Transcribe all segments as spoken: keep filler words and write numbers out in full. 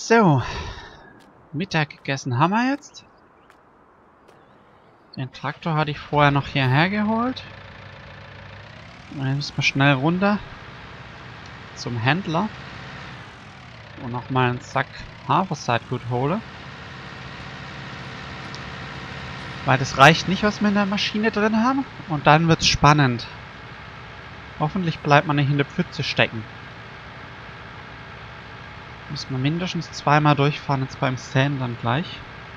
So, Mittag gegessen haben wir jetzt. Den Traktor hatte ich vorher noch hierher geholt. Und dann müssen wir schnell runter zum Händler und nochmal einen Sack Hafersaatgut holen. Weil das reicht nicht, was wir in der Maschine drin haben. Und dann wird es spannend. Hoffentlich bleibt man nicht in der Pfütze stecken. Müssen wir mindestens zweimal durchfahren, jetzt beim Säen dann gleich.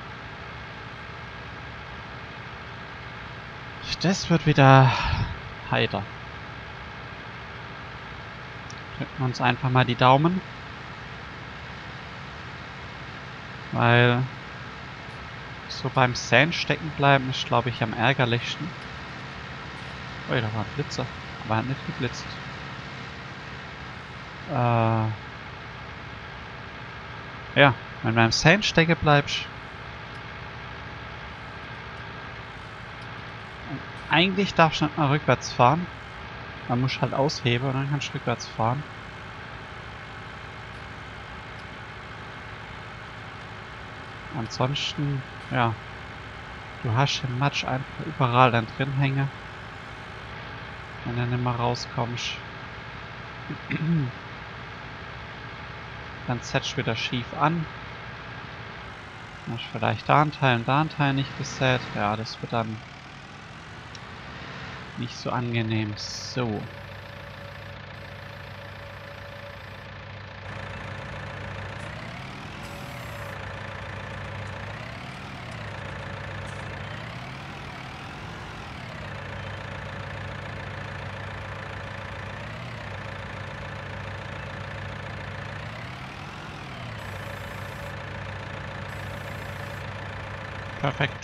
Das wird wieder heiter. Drücken wir uns einfach mal die Daumen. Weil so beim Säen stecken bleiben ist, glaube ich, am ärgerlichsten. Oh, da war ein Blitzer. Aber er hat nicht geblitzt. Äh... Ja, wenn du beim Säen stecken bleibst. Eigentlich darfst du nicht mal rückwärts fahren. Man muss halt ausheben und dann kannst du rückwärts fahren. Ansonsten, ja, du hast im Matsch einfach überall dann drin hängen, wenn du nicht mehr rauskommst. Dann setzt du wieder schief an. Dann hast du vielleicht da einen Teil und da einen Teil nicht gesät. Ja, das wird dann nicht so angenehm. So. Perfekt.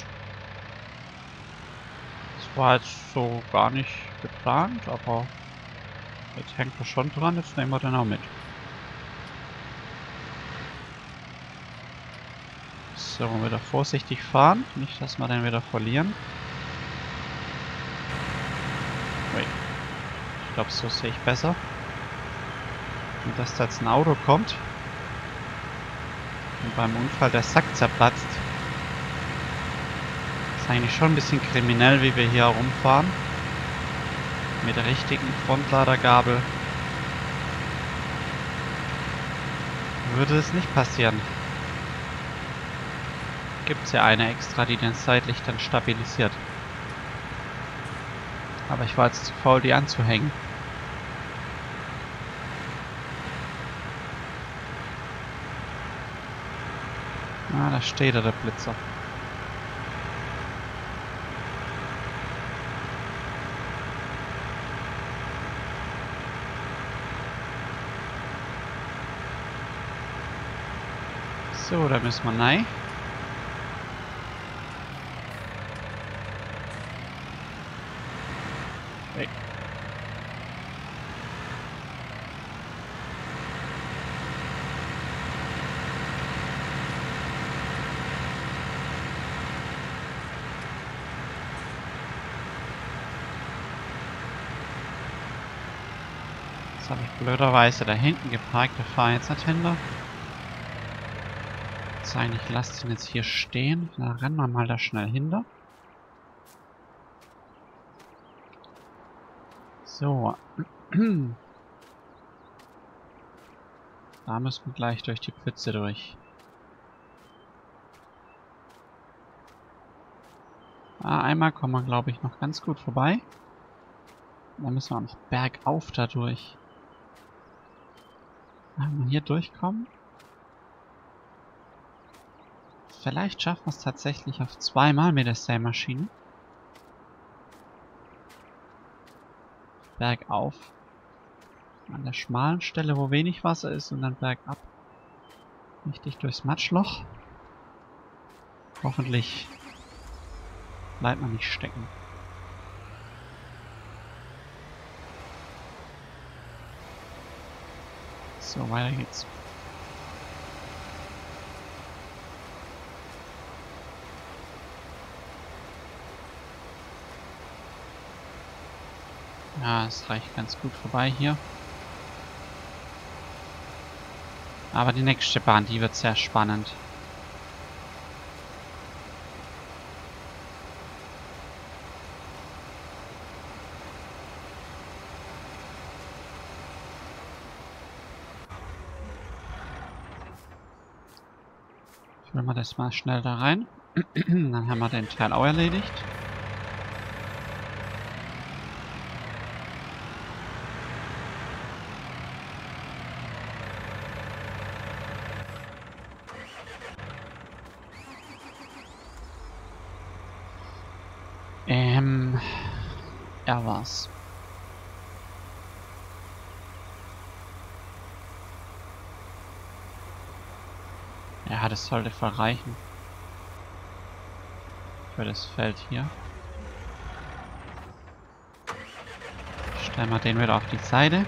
Das war jetzt so gar nicht geplant, aber jetzt hängt er schon dran, jetzt nehmen wir den auch mit. So, wieder vorsichtig fahren, nicht dass wir den wieder verlieren. Ui. Ich glaube, so sehe ich besser. Und dass da jetzt ein Auto kommt und beim Unfall der Sack zerplatzt. Ist eigentlich schon ein bisschen kriminell, wie wir hier herumfahren. Mit der richtigen Frontladergabel würde es nicht passieren. Gibt es ja eine extra, die den seitlich dann stabilisiert. Aber ich war jetzt zu faul, die anzuhängen. Ah, da steht er, der Blitzer. So, da müssen wir rein. Hey. Jetzt habe ich blöderweise da hinten geparkt, da fahre ich jetzt nicht hinter. Ich lasse den jetzt hier stehen. Da rennen wir mal da schnell hinter. So. Da müssen wir gleich durch die Pfütze durch. Ah, einmal kommen wir, glaube ich, noch ganz gut vorbei. Dann müssen wir auch noch bergauf da durch. Wenn wir hier durchkommen. Vielleicht schaffen wir es tatsächlich auf zweimal mit der Sämaschine. Bergauf. An der schmalen Stelle, wo wenig Wasser ist, und dann bergab. Richtig durchs Matschloch. Hoffentlich bleibt man nicht stecken. So, weiter geht's. Ja, es reicht ganz gut vorbei hier. Aber die nächste Bahn, die wird sehr spannend. Füllen wir das mal schnell da rein. Dann haben wir den Teil auch erledigt. Ähm, er war's. Ja, das sollte voll reichen. Für das Feld hier. Stellen wir den wieder auf die Seite.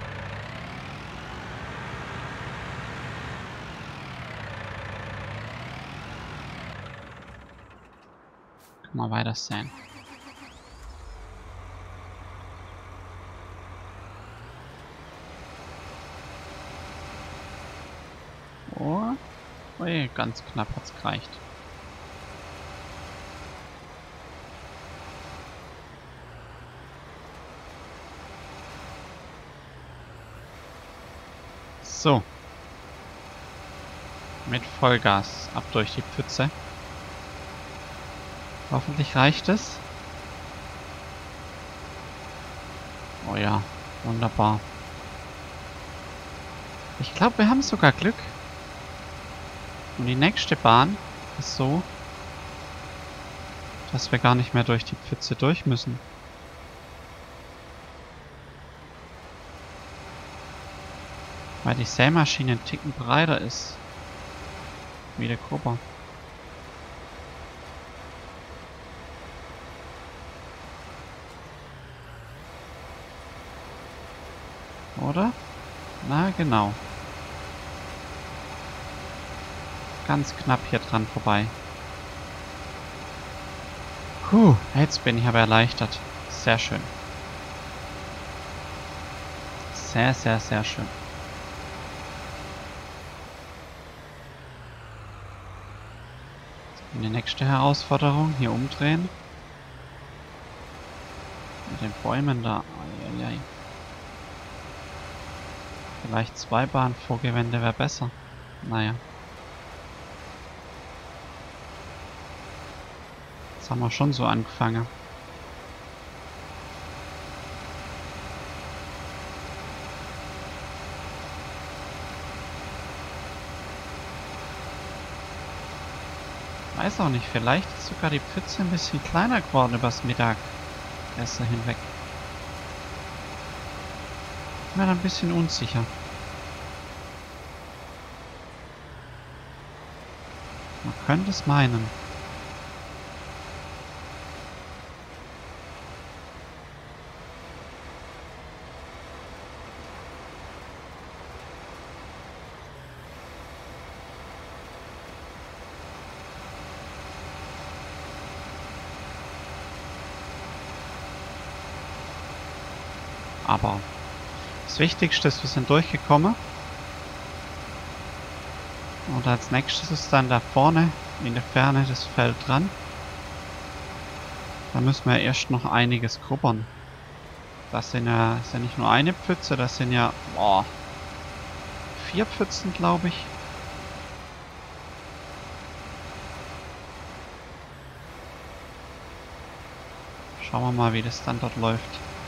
Können wir weiter sehen. Oh, ui, ganz knapp hat's gereicht. So. Mit Vollgas ab durch die Pfütze. Hoffentlich reicht es. Oh ja, wunderbar. Ich glaube, wir haben sogar Glück. Und die nächste Bahn ist so, dass wir gar nicht mehr durch die Pfütze durch müssen. Weil die Sämaschine einen Ticken breiter ist. Wie der Grubber. Oder? Na genau. Ganz knapp hier dran vorbei. Puh, jetzt bin ich aber erleichtert. Sehr schön. Sehr, sehr, sehr schön. Die nächste Herausforderung, hier umdrehen. Mit den Bäumen da. Eieiei. Vielleicht zwei Bahnvorgewände wäre besser. Naja. Jetzt haben wir schon so angefangen. Weiß auch nicht, vielleicht ist sogar die Pfütze ein bisschen kleiner geworden übers Mittagessen hinweg. Ich bin mir da ein bisschen unsicher. Man könnte es meinen. Aber das Wichtigste ist, wir sind durchgekommen. Und als nächstes ist dann da vorne in der Ferne das Feld dran. Da müssen wir erst noch einiges grubbern. Das sind ja, das ist ja nicht nur eine Pfütze, das sind ja boah, vier Pfützen, glaube ich. Schauen wir mal, wie das dann dort läuft.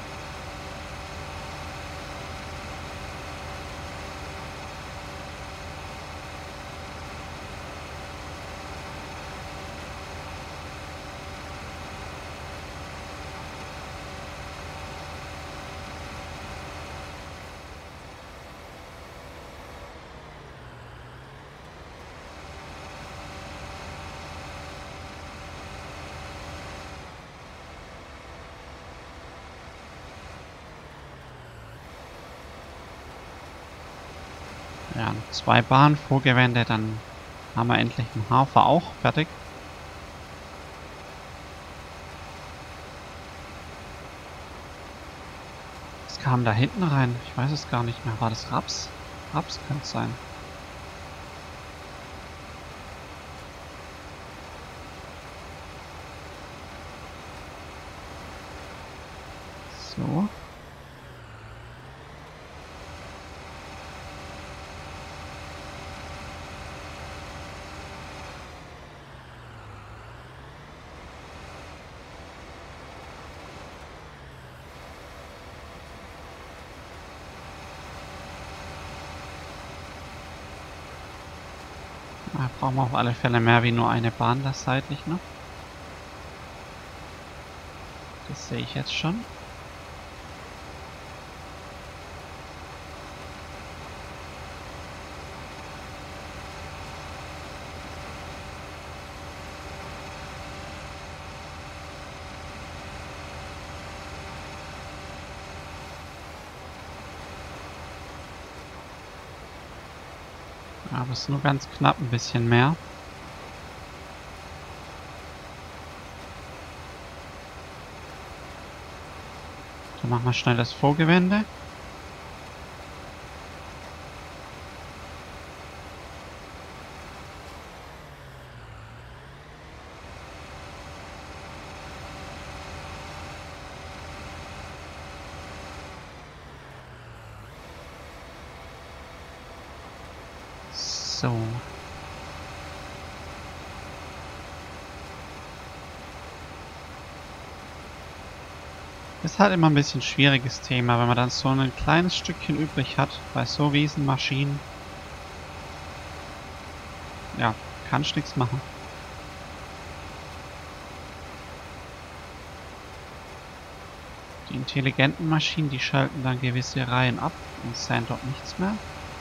Ja, zwei Bahnvorgewände, dann haben wir endlich den Hafer auch fertig. Was kam da hinten rein? Ich weiß es gar nicht mehr. War das Raps? Raps könnte es sein. So. Da brauchen wir auf alle Fälle mehr wie nur eine Bahn da seitlich noch. Das sehe ich jetzt schon. Aber es ist nur ganz knapp ein bisschen mehr. Dann machen wir schnell das Vorgewende. So. Ist halt immer ein bisschen ein schwieriges Thema, wenn man dann so ein kleines Stückchen übrig hat, bei so riesen Maschinen. Ja, kannst nichts machen. Die intelligenten Maschinen, die schalten dann gewisse Reihen ab und sehen dort nichts mehr.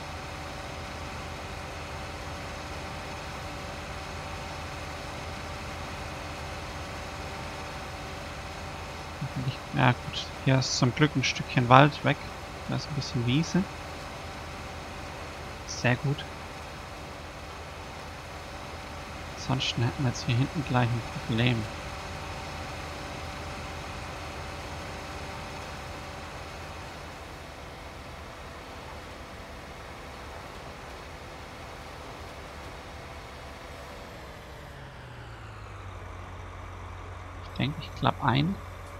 Ja gut, hier ist zum Glück ein Stückchen Wald weg. Da ist ein bisschen Wiese. Sehr gut. Ansonsten hätten wir jetzt hier hinten gleich ein Problem. Ich denke, ich klappe ein.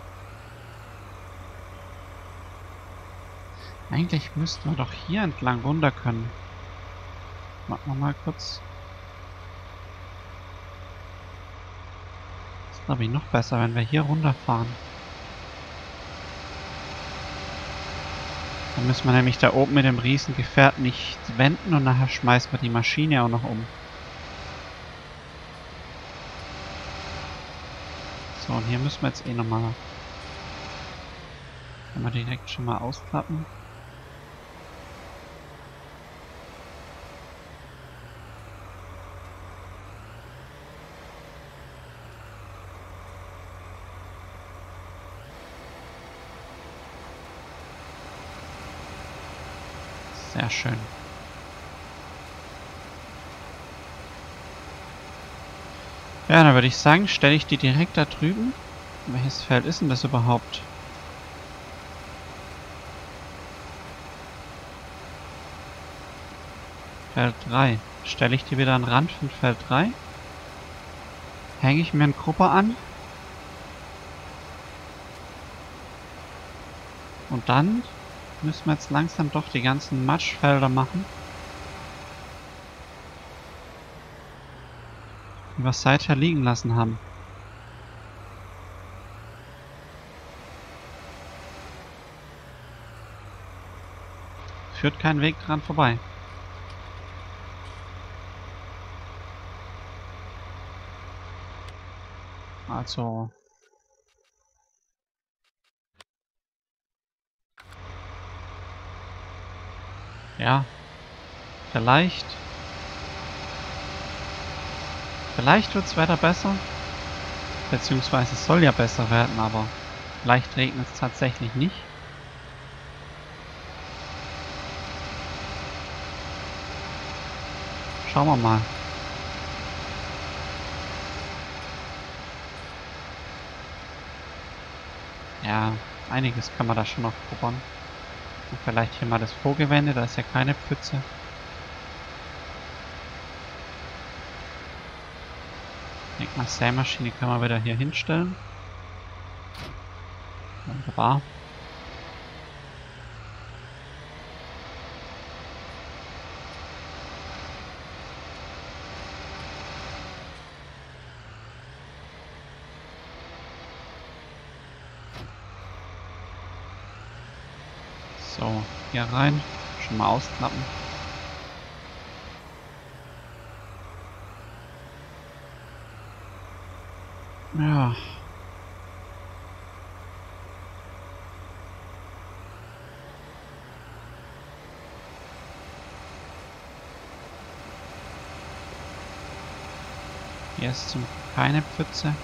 Eigentlich müssten wir doch hier entlang runter können. Warten wir mal kurz. Das ist, glaube ich, noch besser, wenn wir hier runterfahren. Dann müssen wir nämlich da oben mit dem Riesengefährt nicht wenden und nachher schmeißen wir die Maschine auch noch um. So, und hier müssen wir jetzt eh nochmal. Können wir direkt schon mal ausklappen. Sehr schön. Ja, dann würde ich sagen, stelle ich die direkt da drüben. Welches Feld ist denn das überhaupt? Feld drei. Stelle ich die wieder an den Rand von Feld drei. Hänge ich mir eine Gruppe an. Und dann müssen wir jetzt langsam doch die ganzen Matschfelder machen, die wir seither liegen lassen haben. Führt kein Weg dran vorbei. Also ja, vielleicht vielleicht wird das Wetter besser, beziehungsweise es soll ja besser werden, aber vielleicht regnet es tatsächlich nicht. Schauen wir mal. Ja, einiges kann man da schon noch puppern. Und vielleicht hier mal das Vorgewende, da ist ja keine Pfütze. Ich denke mal, Sämaschine kann man wieder hier hinstellen. Wunderbar. So, hier rein. Schon mal ausklappen. Ja. Hier ist zum keine Pfütze.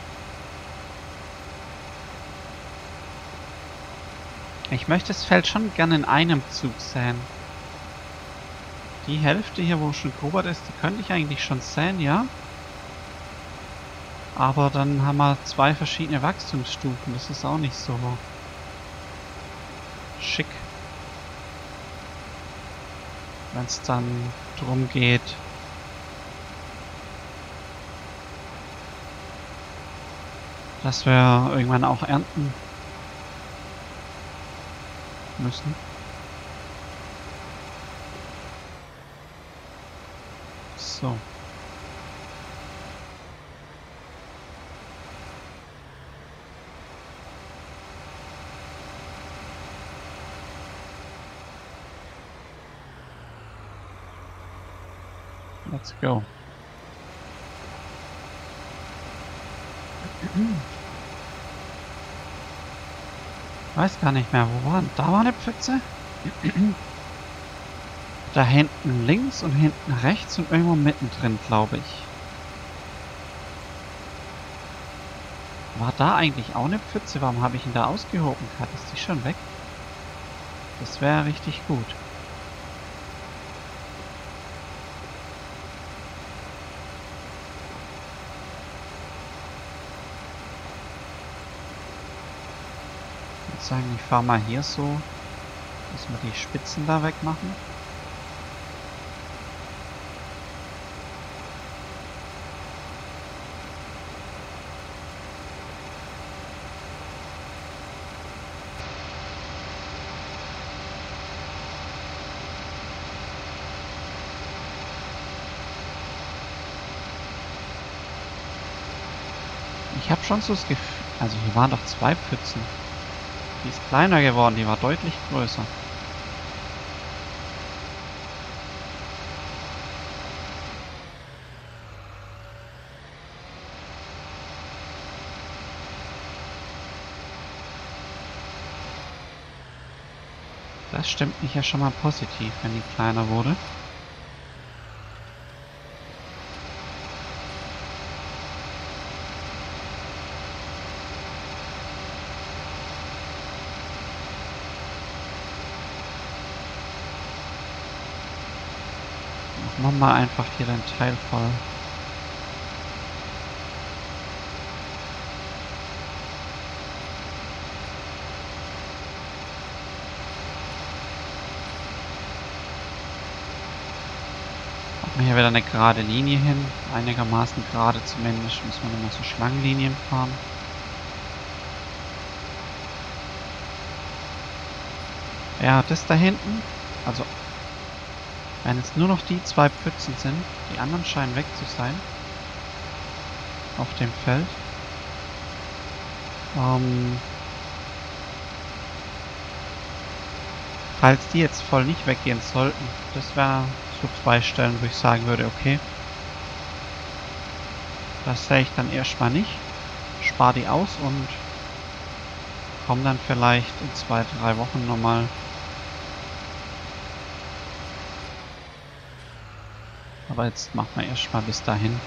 Ich möchte das Feld schon gerne in einem Zug säen. Die Hälfte hier, wo schon Kobalt ist, die könnte ich eigentlich schon säen, ja. Aber dann haben wir zwei verschiedene Wachstumsstufen. Das ist auch nicht so schick. Wenn es dann drum geht, dass wir irgendwann auch ernten müssen. So. Let's go. Weiß gar nicht mehr, wo war denn? Da war eine Pfütze. Da hinten links und hinten rechts und irgendwo mittendrin, glaube ich. War da eigentlich auch eine Pfütze? Warum habe ich ihn da ausgehoben? Hat ist die schon weg? Das wäre richtig gut. Ich würde sagen, ich fahre mal hier so, dass wir die Spitzen da wegmachen. Ich habe schon so das Gefühl, also hier waren doch zwei Pfützen. Die ist kleiner geworden, die war deutlich größer. Das stimmt mich ja schon mal positiv, wenn die kleiner wurde. Machen wir einfach hier den Teil voll. Machen wir hier wieder eine gerade Linie hin. Einigermaßen gerade zumindest. Müssen wir nochmal so Schlangenlinien fahren. Ja, das da hinten. Also wenn es nur noch die zwei Pfützen sind, die anderen scheinen weg zu sein. Auf dem Feld. Ähm, falls die jetzt voll nicht weggehen sollten, das wäre so zwei Stellen, wo ich sagen würde, okay. Das sehe ich dann erstmal nicht. Spar die aus und komme dann vielleicht in zwei, drei Wochen nochmal. Aber jetzt machen wir erstmal bis dahin.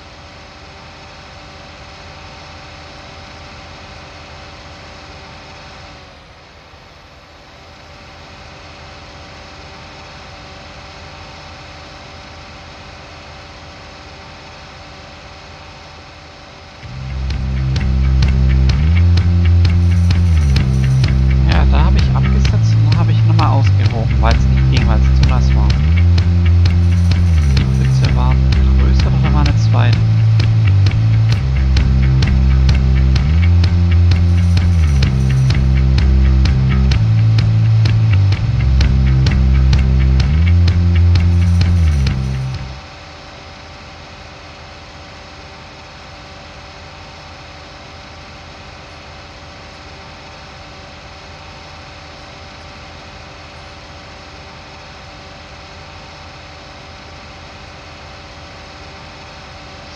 Ja, da habe ich abgesetzt und da habe ich nochmal ausgehoben, weil es nicht ging, weil es zu nass war. War größer oder war eine zwei?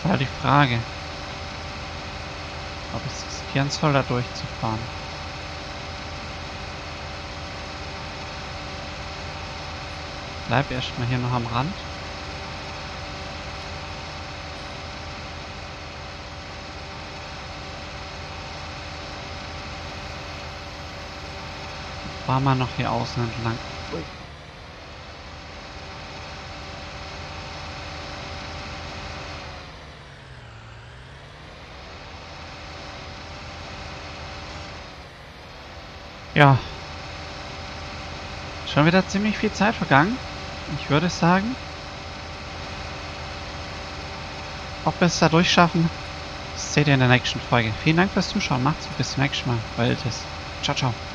halt die Frage, ob ich es riskieren soll, da durchzufahren. Bleib erstmal hier noch am Rand. Fahr mal noch hier außen entlang. Ui. Ja. Schon wieder ziemlich viel Zeit vergangen. Ich würde sagen, ob wir es da durchschaffen, das seht ihr in der nächsten Folge. Vielen Dank fürs Zuschauen. Macht's gut. Bis zum nächsten Mal. Euer Iltis. Ciao, ciao.